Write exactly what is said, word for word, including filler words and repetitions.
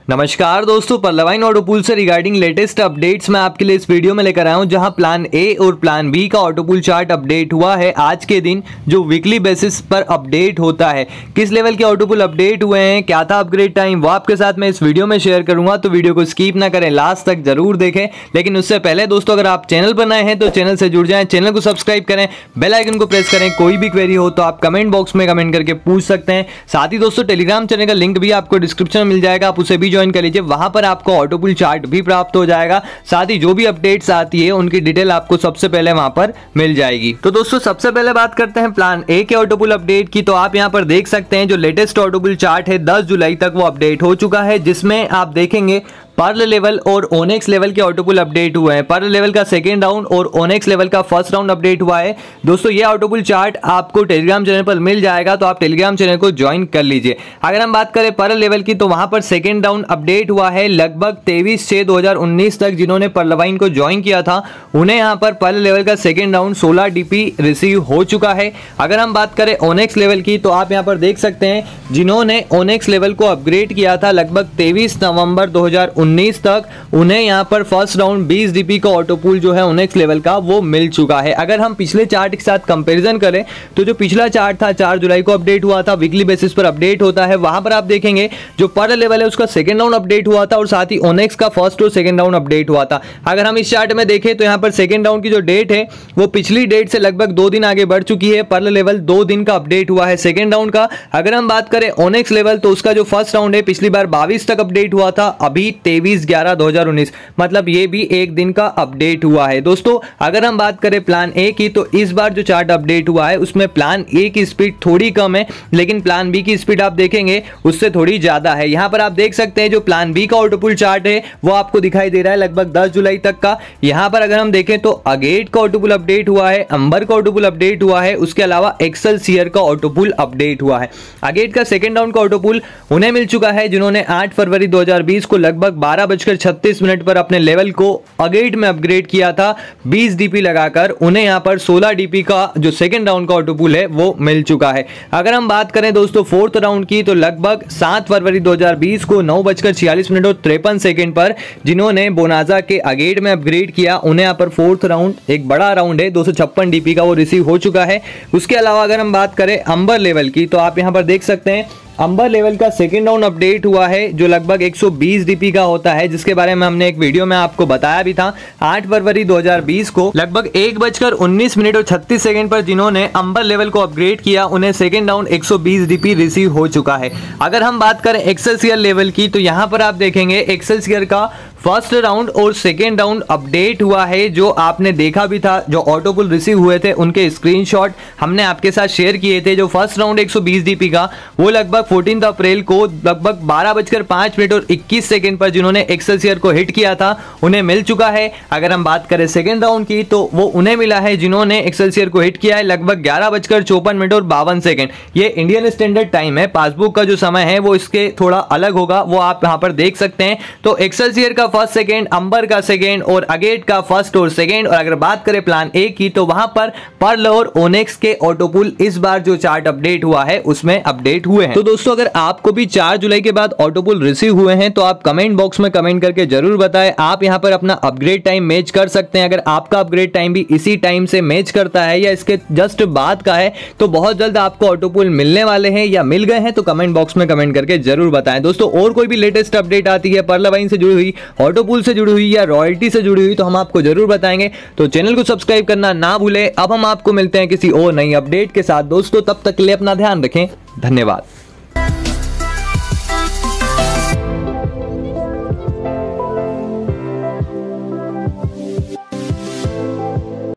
नमस्कार दोस्तों, पल्लवाइन ऑटो पूल से रिगार्डिंग लेटेस्ट अपडेट्स मैं आपके लिए इस वीडियो में लेकर आया हूं, जहां प्लान ए और प्लान बी का ऑटो पूल चार्ट अपडेट हुआ है आज के दिन, जो वीकली बेसिस पर अपडेट होता है। किस लेवल के ऑटो पूल अपडेट हुए हैं, क्या था अपग्रेड टाइम, वो आपके साथ मैं इस वीडियो में शेयर करूंगा। तो वीडियो को स्किप ना करें, लास्ट तक जरूर देखें। लेकिन उससे पहले दोस्तों, अगर आप चैनल पर नए हैं तो चैनल से जुड़ जाएं, चैनल को सब्सक्राइब करें, बेल आइकन को प्रेस करें। कोई भी क्वेरी हो तो आप कमेंट बॉक्स में कमेंट करके पूछ सकते हैं। साथ ही दोस्तों, टेलीग्राम चैनल का लिंक भी आपको डिस्क्रिप्शन में मिल जाएगा, आप उसे भी ज्वाइन कर लीजिए। वहां पर आपको ऑटो पूल चार्ट भी प्राप्त हो जाएगा। साथ ही जो भी अपडेट्स आती है उनकी डिटेल आपको सबसे पहले वहां पर मिल जाएगी। तो दोस्तों, सबसे पहले बात करते हैं प्लान ए के ऑटो पूल अपडेट की। तो आप यहां पर देख सकते हैं जो लेटेस्ट ऑटो पूल चार्ट है दस जुलाई तक वो अपडेट हो चुका है, जिसमें आप देखेंगे पर्ल लेवल और ओनेक्स लेवल के ऑटो पूल अपडेट हुए हैं। पर्ल लेवल का सेकेंड राउंड और ओनेक्स लेवल का फर्स्ट राउंड अपडेट हुआ है। दोस्तों, ये ऑटो पूल चार्ट आपको टेलीग्राम चैनल पर मिल जाएगा, तो आप टेलीग्राम चैनल को ज्वाइन कर लीजिए। अगर हम बात करें पर्ल लेवल की, तो वहां पर सेकेंड राउंड अपडेट हुआ है लगभग तेईस छह दो हजार उन्नीस तक। जिन्होंने पर्लवाइन को ज्वाइन किया था उन्हें यहाँ पर पर्ल लेवल का सेकेंड राउंड सोलह डीपी रिसीव हो चुका है। अगर हम बात करें ओनेक्स लेवल की, तो आप यहाँ पर देख सकते हैं जिन्होंने ओनेक्स लेवल को अपग्रेड किया था लगभग तेईस नवंबर दो हजार उन्नीस तक, उन्हें यहां पर फर्स्ट राउंड बीस डीपी का ऑटो पूल जो है ओनेक्स लेवल का वो मिल चुका है। अगर हम पिछले चार्ट के साथ कंपैरिजन करें तो जो पिछला चार्ट था चार जुलाई को अपडेट हुआ था, वीकली बेसिस पर अपडेट होता है। वहां पर आप देखेंगे जो पर्ल लेवल है उसका सेकंड राउंड अपडेट हुआ था और साथ ही ओनेक्स का फर्स्ट और सेकंड राउंड अपडेट हुआ था। अगर हम इस चार्ट में देखें तो यहां पर सेकंड राउंड की जो डेट है वो पिछली डेट से लगभग दो दिन आगे बढ़ चुकी है। पर्ल लेवल दो दिन का अपडेट हुआ है सेकंड राउंड का। अगर हम बात करें ओनेक्स लेवल, तो उसका जो फर्स्ट राउंड है पिछली बार बाईस तक अपडेट हुआ था, अभी तेईस ग्यारह दो हजार उन्नीस, मतलब ये भी एक दिन का अपडेट हुआ है। दोस्तों, अगर हम बात करें प्लान ए की, तो इस बार जो चार्ट अपडेट हुआ है उसमें प्लान ए की स्पीड थोड़ी कम है, लेकिन प्लान बी की स्पीड आप देखेंगे उससे थोड़ी ज्यादा है। यहां पर आप देख सकते हैं जो प्लान बी का ऑटो पूल चार्ट है वो आपको दिखाई दे रहा है लगभग दस जुलाई तक का। यहां पर अगर हम देखें तो अगेट का ऑटो पूल अपडेट हुआ है, अंबर का ऑटो पूल अपडेट हुआ है, उसके अलावा एक्सेलसियर का ऑटो पूल अपडेट हुआ है। अगेट का सेकंड राउंड का ऑटो पूल उन्हें मिल चुका है जिन्होंने आठ फरवरी दो हजार बीस को लगभग बारह बजकर छत्तीस मिनट पर अपने लेवल को अगेट में अपग्रेड किया था बीस डीपी लगाकर। उन्हें यहां पर सोलह डीपी का जो सेकंड राउंड का ऑटो पूल है वो मिल चुका है। अगर हम बात करें दोस्तों फोर्थ राउंड की, तो लगभग सात फरवरी दो हजार बीस को नौ बजकर छियालीस मिनट और तिरपन सेकंड पर जिन्होंने बोनाजा के अगेट में अपग्रेड किया उन्हें यहां पर फोर्थ राउंड एक बड़ा राउंड है दो सौ छप्पन डीपी का वो रिसीव हो चुका है। उसके अलावा अगर हम बात करें अंबर लेवल की, तो आप यहां पर देख सकते हैं अंबर लेवल का सेकंड राउंड अपडेट हुआ है जो लगभग एक सौ बीस डीपी का होता है, जिसके बारे में हमने एक वीडियो में आपको बताया भी था। आठ फरवरी दो हजार बीस को लगभग एक बजकर उन्नीस मिनट और छत्तीस सेकंड पर जिन्होंने अंबर लेवल को अपग्रेड किया उन्हें सेकंड राउंड एक सौ बीस डीपी रिसीव हो चुका है। अगर हम बात करें एक्सेलसियर लेवल की, तो यहां पर आप देखेंगे एक्सेलसियर का फर्स्ट राउंड और सेकेंड राउंड अपडेट हुआ है, जो आपने देखा भी था। जो ऑटो पूल रिसीव हुए थे उनके स्क्रीनशॉट हमने आपके साथ शेयर किए थे। जो फर्स्ट राउंड एक सौ बीस डीपी का वो लगभग चौदह अप्रैल को लगभग बारह बजकर पांच मिनट और इक्कीस सेकंड पर जिन्होंने एक्सेलसियर को हिट किया था उन्हें मिल चुका है। अगर हम बात करें सेकेंड राउंड की, तो वो उन्हें मिला है जिन्होंने एक्सेलसियर को हिट किया है लगभग ग्यारह बजकर चौपन मिनट और बावन सेकंड। ये इंडियन स्टैंडर्ड टाइम है, पासबुक का जो समय है वो इसके थोड़ा अलग होगा, वो आप यहाँ पर देख सकते हैं। तो एक्सेलसियर का फर्स्ट सेकेंड, अंबर का सेकेंड और अगेट का फर्स्ट और सेकेंड। और अगर बात करें प्लान ए की, तो वहां पर पर्ल और ओनेक्स के ऑटो पूल इस बार जो चार्ट अपडेट हुआ है उसमें अपडेट हुए हैं। तो दोस्तों, अगर आपको भी चार जुलाई के बाद ऑटो पूल रिसीव हुए हैं तो आप कमेंट बॉक्स में कमेंट करके जरूर बताएं। आप यहां पर अपना अपग्रेड टाइम मैच कर सकते हैं। अगर आपका अपग्रेड टाइम भी इसी टाइम से मैच करता है या इसके जस्ट बाद का है, तो बहुत जल्द आपको ऑटो पूल मिलने वाले हैं या मिल गए हैं, तो कमेंट बॉक्स में कमेंट करके जरूर बताएं। दोस्तों, और कोई भी लेटेस्ट अपडेट आती है पर्लवाइन से जुड़ी हुई, ऑटो पूल से जुड़ी हुई या रॉयल्टी से जुड़ी हुई, तो हम आपको जरूर बताएंगे। तो चैनल को सब्सक्राइब करना ना भूलें। अब हम आपको मिलते हैं किसी और नई अपडेट के साथ दोस्तों, तब तक के लिए अपना ध्यान रखें। धन्यवाद।